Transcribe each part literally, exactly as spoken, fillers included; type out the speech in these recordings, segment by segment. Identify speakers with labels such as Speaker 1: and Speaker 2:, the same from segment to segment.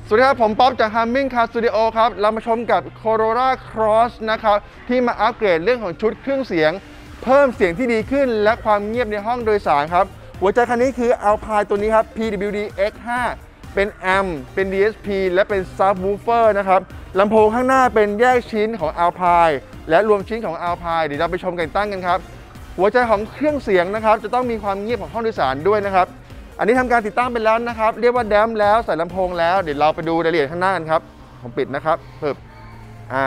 Speaker 1: สวัสดีครับผมป๊อปจาก Humming Car Studio ครับเรามาชมกับ Corolla Cross นะครับที่มาอัปเกรดเรื่องของชุดเครื่องเสียงเพิ่มเสียงที่ดีขึ้นและความเงียบในห้องโดยสารครับหัวใจคันนี้คือ Alpine ตัวนี้ครับ พี ดับเบิลยู ดี เอ็กซ์ ห้า เป็น แอมป์ เป็น ดี เอส พี และเป็น Subwoofer นะครับลำโพงข้างหน้าเป็นแยกชิ้นของ Alpine และรวมชิ้นของ Alpine เดี๋ยวเราไปชมกันตั้งกันครับหัวใจของเครื่องเสียงนะครับจะต้องมีความเงียบของห้องโดยสารด้วยนะครับอันนี้ทำการติดตั้งไปแล้วนะครับเรียกว่าแดมแล้วใส่ลำโพงแล้วเดี๋ยวเราไปดูรายละเอียดข้างหน้ากันครับผมปิดนะครับเพิ่มอ่า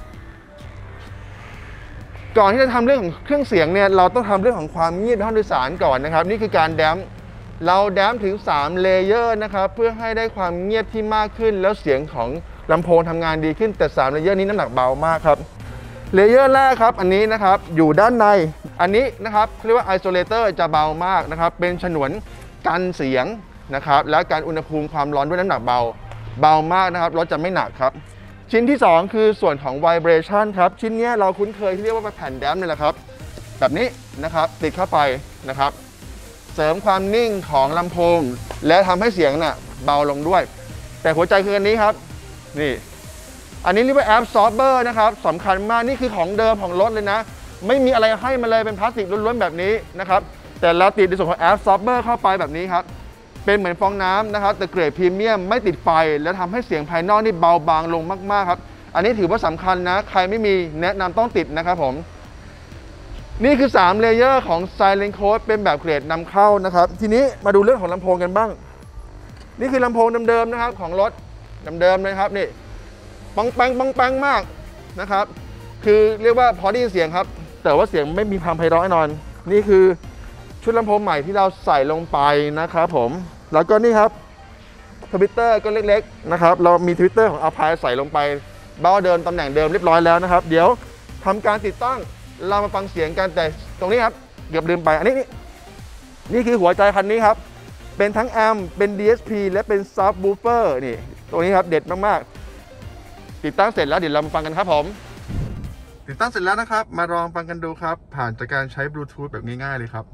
Speaker 1: ก่อนที่จะทำเรื่องของเครื่องเสียงเนี่ยเราต้องทำเรื่องของความเงียบในห้องโดยสารก่อนนะครับนี่คือการแดมเราแดมถึงสามเลเยอร์นะครับเพื่อให้ได้ความเงียบที่มากขึ้นแล้วเสียงของลำโพงทำงานดีขึ้นแต่สามเลเยอร์นี้น้ำหนักเบามากครับเลเยอร์แรกครับอันนี้นะครับอยู่ด้านในอันนี้นะครับเรียกว่าไอโซเลเตอร์จะเบามากนะครับเป็นฉนวนกันเสียงนะครับและการอุณหภูมิความร้อนด้วยน้ำหนักเบาเบามากนะครับรถจะไม่หนักครับชิ้นที่สองคือส่วนของ Vibration ครับชิ้นนี้เราคุ้นเคยที่เรียกว่าแผ่นแดมนี่แหละครับแบบนี้นะครับติดเข้าไปนะครับเสริมความนิ่งของลำโพงและทำให้เสียงน่ะเบาลงด้วยแต่หัวใจคืออันนี้ครับนี่อันนี้เรียกว่า Absorber นะครับสำคัญมากนี่คือของเดิมของรถเลยนะไม่มีอะไรให้มาเลยเป็นพลาสติกล้วนๆแบบนี้นะครับแต่เราติดในส่วนของ Absorber เข้าไปแบบนี้ครับเป็นเหมือนฟองน้ำนะครับแต่เกรดพรีเมียมไม่ติดไฟและทำให้เสียงภายนอกนี่เบาบางลงมากๆครับอันนี้ถือว่าสำคัญนะใครไม่มีแนะนำต้องติดนะครับผมนี่คือสามเลเยอร์ของ Silent Code เป็นแบบเกรดนำเข้านะครับทีนี้มาดูเรื่องของลำโพงกันบ้างนี่คือลำโพงเดิมๆนะครับของรถเดิมๆเลยครับนี่ปังปังปังปังมากนะครับคือเรียกว่าพอได้ยินเสียงครับแต่ว่าเสียงไม่มีความไพเราะแน่นอนนี่คือชุดลำโพงใหม่ที่เราใส่ลงไปนะครับผมแล้วก็นี่ครับทวิตเตอร์ก็เล็กๆนะครับเรามีทวิตเตอร์ของ Alpine ใส่ลงไปเบ้าเดิมตำแหน่งเดิมเรียบร้อยแล้วนะครับเดี๋ยวทำการติดตั้งเรามาฟังเสียงกันแต่ตรงนี้ครับเกือบลืมไปอันนี้นี่นี่คือหัวใจคันนี้ครับเป็นทั้งแอมป์เป็น ดี เอส พี และเป็น Subwoofer นี่ตรงนี้ครับเด็ดมากๆติดตั้งเสร็จแล้วเดี๋ยวเรามาฟังกันครับผมติดตั้งเสร็จแล้วนะครับมาลองฟังกันดูครับผ่านจากการใช้บลูทูธแบบง่ายๆเลยครับ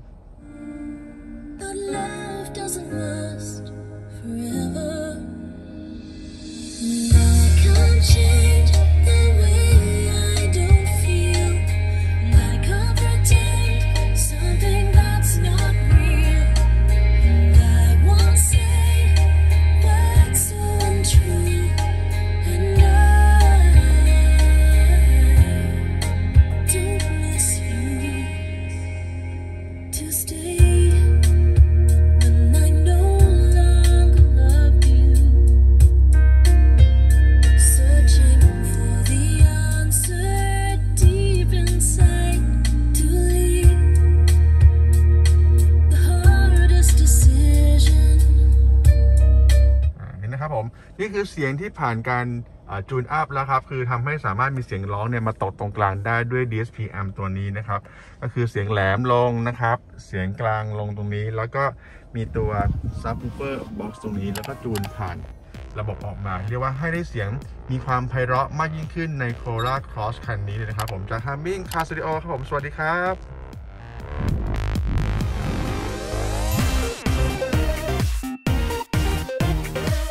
Speaker 1: นี่คือเสียงที่ผ่านการจูนอัพแล้วครับคือทำให้สามารถมีเสียงร้องเนี่ยมาตกตรงกลางได้ด้วย ดี เอส พี Amp ตัวนี้นะครับก็คือเสียงแหลมลงนะครับเสียงกลางลงตรงนี้แล้วก็มีตัว Subwoofer Box ตรงนี้แล้วก็จูนผ่านระบบออกมาเรียกว่าให้ได้เสียงมีความไพเราะมากยิ่งขึ้นใน Corolla Cross คันนี้เลยนะครับผมจาก Humming Car Studio ครับผมสวัสดีครับ